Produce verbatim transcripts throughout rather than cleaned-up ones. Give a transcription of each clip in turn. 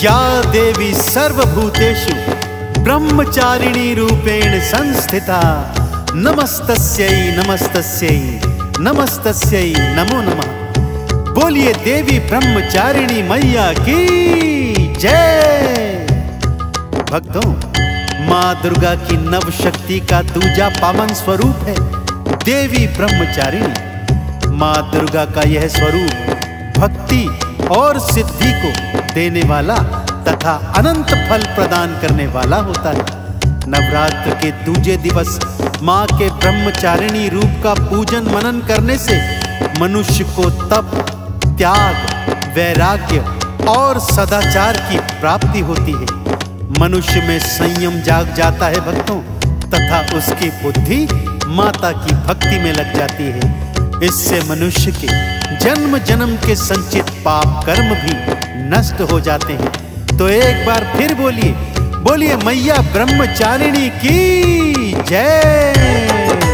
या देवी सर्वभूतेषु ब्रह्मचारिणी रूपेण संस्थिता नमस्तस्यै नमस्तस्यै नमस्तस्यै नमो नमः। बोलिए देवी ब्रह्मचारिणी मैया की जय। भक्तों, माँ दुर्गा की नव शक्ति का दूजा पावन स्वरूप है देवी ब्रह्मचारिणी। माँ दुर्गा का यह स्वरूप भक्ति और सिद्धि को देने वाला तथा अनंत फल प्रदान करने वाला होता है। नवरात्र के दूजे दिवस माँ के ब्रह्मचारिणी रूप का पूजन मनन करने से मनुष्य को तप, त्याग, वैराग्य और सदाचार की प्राप्ति होती है। मनुष्य में संयम जाग जाता है भक्तों, तथा उसकी बुद्धि माता की भक्ति में लग जाती है। इससे मनुष्य के जन्म जन्म के संचित पाप कर्म भी नष्ट हो जाते हैं। तो एक बार फिर बोलिए, बोलिए मैया ब्रह्मचारिणी की जय।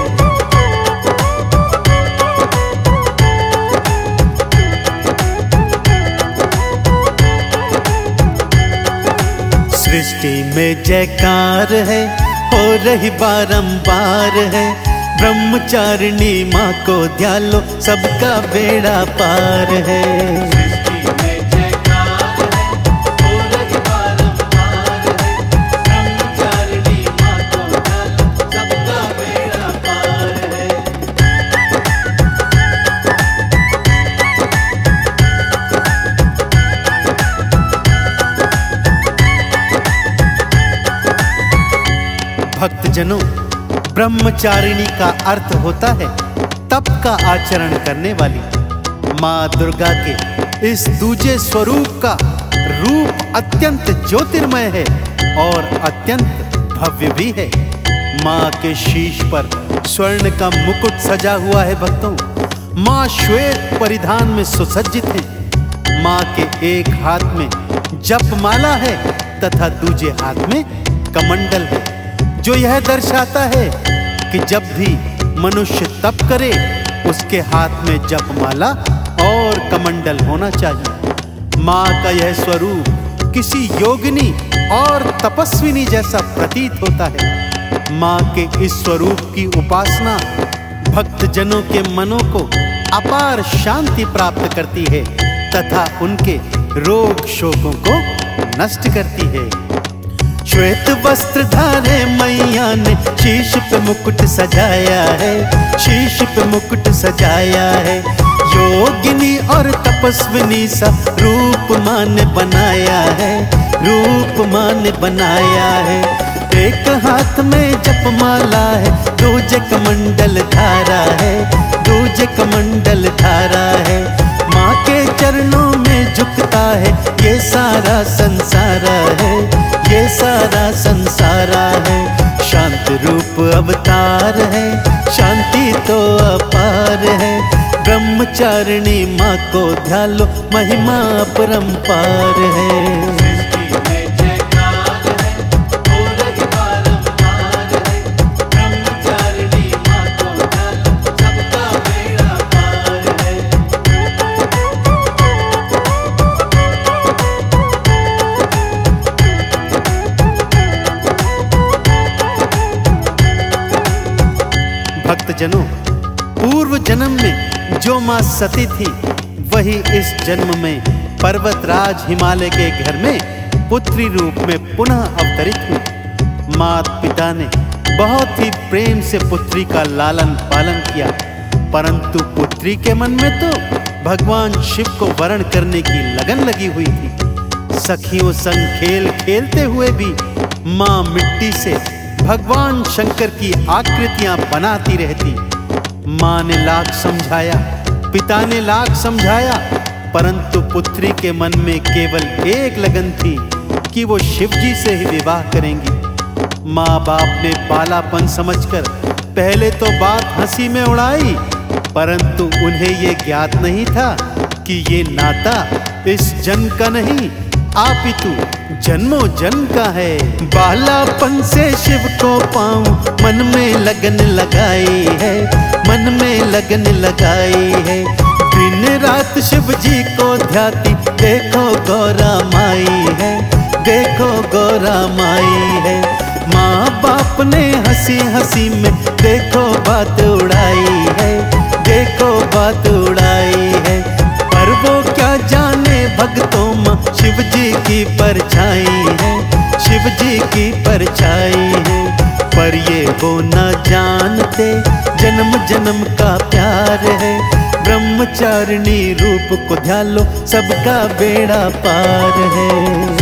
सृष्टि में जयकार है, हो रही बारंबार है। ब्रह्मचारिणी माँ को ध्यान लो, सबका बेड़ा पार है। सृष्टि में जयकार है, हो रही बारंबार है। ब्रह्मचारिणी माँ को ध्यान लो, सबका बेड़ा पार है। भक्तजनों, ब्रह्मचारिणी का अर्थ होता है तप का आचरण करने वाली। माँ दुर्गा के इस दूजे स्वरूप का रूप अत्यंत ज्योतिर्मय है और अत्यंत भव्य भी है। माँ के शीश पर स्वर्ण का मुकुट सजा हुआ है भक्तों। माँ श्वेत परिधान में सुसज्जित है। माँ के एक हाथ में जपमाला है तथा दूजे हाथ में कमंडल है, जो यह दर्शाता है कि जब भी मनुष्य तप करे उसके हाथ में जपमाला और कमंडल होना चाहिए। माँ का यह स्वरूप किसी योगिनी और तपस्विनी जैसा प्रतीत होता है। माँ के इस स्वरूप की उपासना भक्तजनों के मनों को अपार शांति प्राप्त करती है तथा उनके रोग शोकों को नष्ट करती है। श्वेत वस्त्र धारे मैया ने शीश पे मुकुट सजाया है, शीश पे मुकुट सजाया है। योगिनी और तपस्विनी सा रूप माँ ने बनाया है, रूप माँ ने बनाया है। एक हाथ में जपमाला है, दूजे कमंडल धारा है, दूजे कमंडल धारा है। माँ के चरणों में झुकता है ये सारा संसार है, ये सारा संसार है। शांत रूप अवतार है, शांति तो अपार है। ब्रह्मचारिणी माँ को ध्यान लो, महिमा अपरंपार है। भक्तजनों, पूर्व जन्म में जो माँ सती थी वही इस जन्म में पर्वतराज हिमालय के घर में पुत्री रूप में पुनः अवतरित हुई। माता पिता ने बहुत ही प्रेम से पुत्री का लालन पालन किया, परंतु पुत्री के मन में तो भगवान शिव को वरण करने की लगन लगी हुई थी। सखियों संग खेल खेलते हुए भी माँ मिट्टी से भगवान शंकर की आकृतियां बनाती रहती। माँ ने लाख समझाया, पिता ने लाख समझाया, परंतु पुत्री के मन में केवल एक लगन थी कि वो शिव जी से ही विवाह करेंगी। माँ बाप ने बालापन समझकर पहले तो बात हंसी में उड़ाई, परंतु उन्हें ये ज्ञात नहीं था कि ये नाता इस जन्म का नहीं आपितु जन्मों जन्म का है। बालापन से शिव को पाऊं मन में लगन लगाई है, मन में लगन लगाई है। दिन रात शिव जी को ध्याती देखो गौरा माई है, गौरा माई है। माँ बाप ने हंसी हंसी में देखो बात उड़ाई है, देखो बात उड़ाई है। पर वो क्या जाने भक्तों माँ शिव जी की परछाई है, शिव जी की परछाई है। पर ये वो न जानते जन्म जन्म का प्यार है। ब्रह्मचारिणी रूप को ध्यान लो, सबका बेड़ा पार है।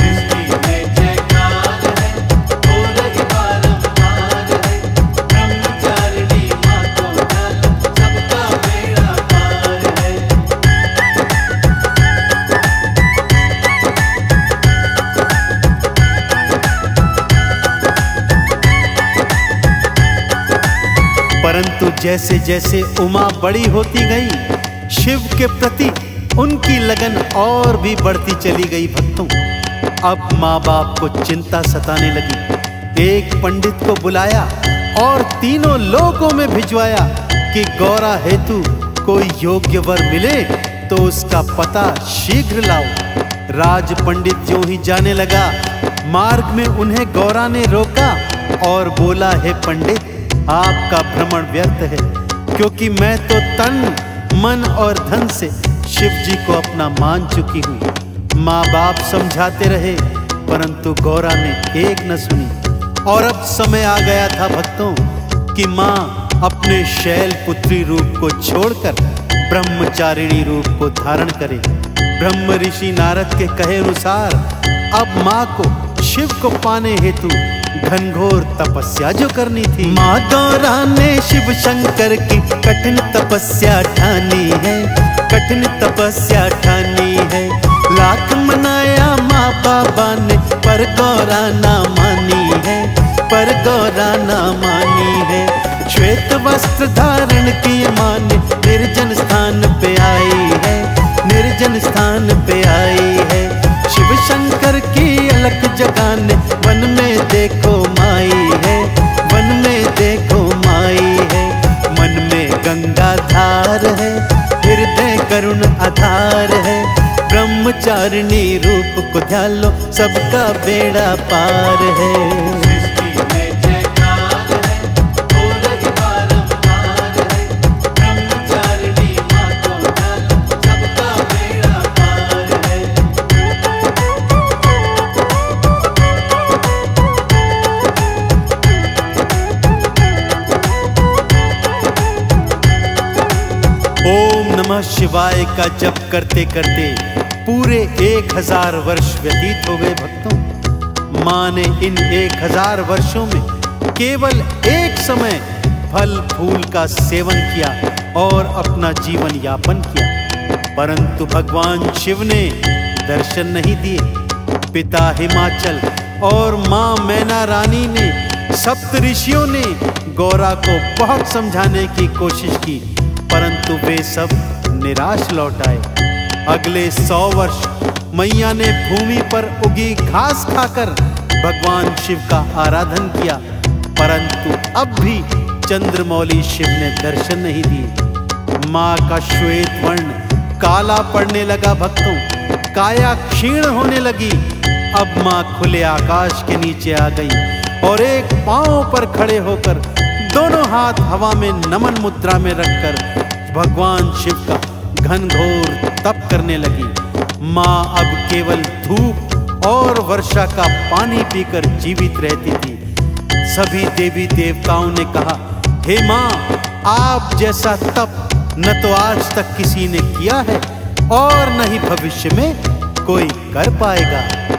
परंतु जैसे जैसे उमा बड़ी होती गई, शिव के प्रति उनकी लगन और भी बढ़ती चली गई। भक्तों, अब माँ बाप को चिंता सताने लगी। एक पंडित को बुलाया और तीनों लोकों में भिजवाया कि गौरा हेतु कोई योग्य वर मिले तो उसका पता शीघ्र लाओ। राज पंडित जो ही जाने लगा, मार्ग में उन्हें गौरा ने रोका और बोला, हे पंडित, आपका भ्रमण व्यर्थ है, क्योंकि मैं तो तन मन और धन से शिव जी को अपना मान चुकी हूँ। माँ बाप समझाते रहे परंतु गौरा ने एक न सुनी। और अब समय आ गया था भक्तों कि माँ अपने शैल पुत्री रूप को छोड़कर ब्रह्मचारिणी रूप को धारण करे। ब्रह्म ऋषि नारद के कहे अनुसार अब माँ को शिव को पाने हेतु घनघोर तपस्या जो करनी थी। माँ गौरा ने शिव शंकर की कठिन तपस्या ठानी है, कठिन तपस्या ठानी है। लाख मनाया माँ बाबा ने पर गौरा ना मानी है, पर गौरा ना मानी है। श्वेत वस्त्र धारण किए माँ ने निर्जन स्थान पे आई है, निर्जन स्थान पे आई है। शिव शंकर की अलख जगाने वन में देखो माई है, वन में देखो माई है। मन में गंगा धार है, हृदय करुण आधार है। ब्रह्मचारिणी रूप को ध्यान लो, सबका बेड़ा पार है। ओम नमः शिवाय का जप करते करते पूरे एक हजार वर्ष व्यतीत हो गए। भक्तों, माँ ने इन एक हजार वर्षों में केवल एक समय फल फूल का सेवन किया और अपना जीवन यापन किया, परंतु भगवान शिव ने दर्शन नहीं दिए। पिता हिमाचल और माँ मैना रानी ने, सप्त ऋषियों ने गौरा को बहुत समझाने की कोशिश की, परंतु वे सब निराश लौट आए। अगले सौ वर्ष मैया ने भूमि पर उगी घास खाकर भगवान शिव का आराधन किया, परंतु अब भी चंद्रमौली शिव ने दर्शन नहीं दिए। माँ का श्वेत वर्ण काला पड़ने लगा। भक्तों, काया क्षीण होने लगी। अब माँ खुले आकाश के नीचे आ गई और एक पांव पर खड़े होकर दोनों हाथ हवा में नमन मुद्रा में रखकर भगवान शिव का घनघोर तप करने लगी। माँ अब केवल धूप और वर्षा का पानी पीकर जीवित रहती थी। सभी देवी देवताओं ने कहा, हे माँ, आप जैसा तप न तो आज तक किसी ने किया है और न ही भविष्य में कोई कर पाएगा।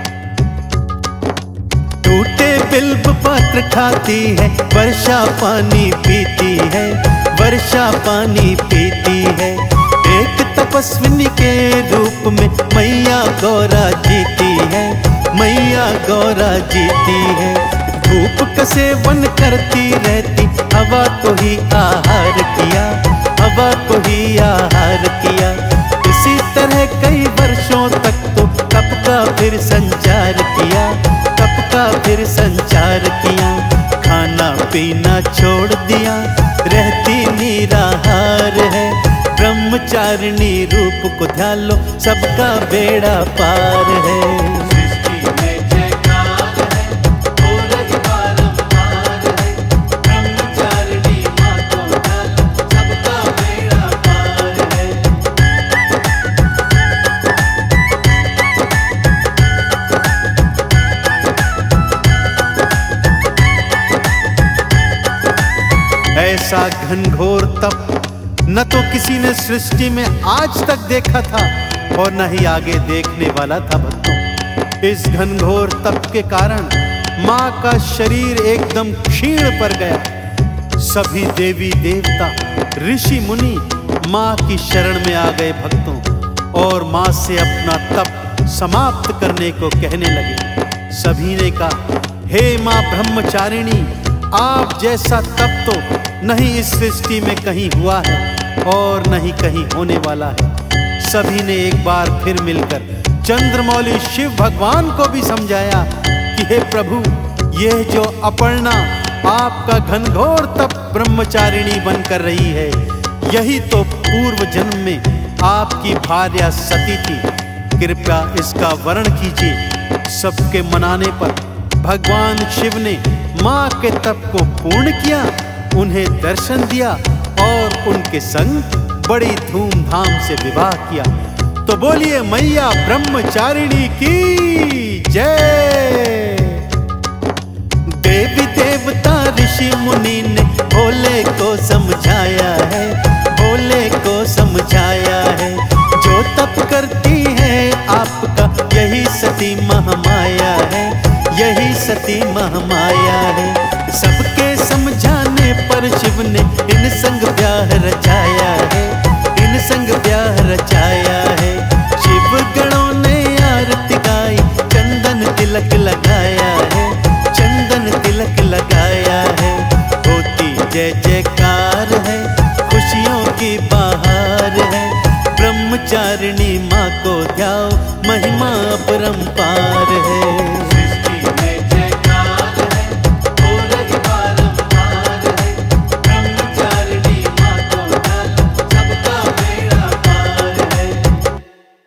टूटे बिल्व पत्र खाती है, वर्षा पानी पीती है, वर्षा पानी पीती है। एक तपस्विनी के रूप में मैया गौरा जीती है, मैया गौरा जीती है। धूप का सेवन करती रहती, हवा को ही आहार किया, हवा को ही आहार किया। इसी तरह कई वर्षों तक तो तप का फिर संचार किया, तप का फिर संचार किया। खाना पीना छोड़ दिया, रहती निराहार है। ब्रह्मचारिणी रूप को ध्यान लो, सबका बेड़ा पार है। सृष्टि में जयकार है, ऐसा घनघोर तप न तो किसी ने सृष्टि में आज तक देखा था और न ही आगे देखने वाला था भक्तों। इस घनघोर तप के कारण माँ का शरीर एकदम क्षीण पड़ गया। सभी देवी देवता ऋषि मुनि माँ की शरण में आ गए भक्तों और माँ से अपना तप समाप्त करने को कहने लगे। सभी ने कहा, हे माँ ब्रह्मचारिणी, आप जैसा तप तो नहीं इस सृष्टि में कहीं हुआ है और नहीं कहीं होने वाला है। सभी ने एक बार फिर मिलकर चंद्रमौली शिव भगवान को भी समझाया कि हे प्रभु, यह जो अपर्णा आपका घनघोर तप ब्रह्मचारिणी बन कर रही है, यही तो पूर्व जन्म में आपकी भार्या सती थी। कृपया इसका वर्णन कीजिए। सबके मनाने पर भगवान शिव ने माँ के तप को पूर्ण किया, उन्हें दर्शन दिया और उनके संग बड़ी धूमधाम से विवाह किया। तो बोलिए मैया ब्रह्मचारिणी की जय। देवी देवता ऋषि मुनि ने भोले को समझाया है, भोले को समझाया है। जो तप करती है आपका यही सती महामाया है, यही सती महामाया है। सबके समझाने पर शिव ने इन संग ब्याह रचाया है, इन संग ब्याह रचाया है। शिव गणों ने आरती गाई, चंदन तिलक लगाया है, चंदन तिलक लगाया है। होती जय जयकार है, खुशियों की बहार है। ब्रह्मचारिणी माँ को ध्याओ, महिमा अपरंपार है।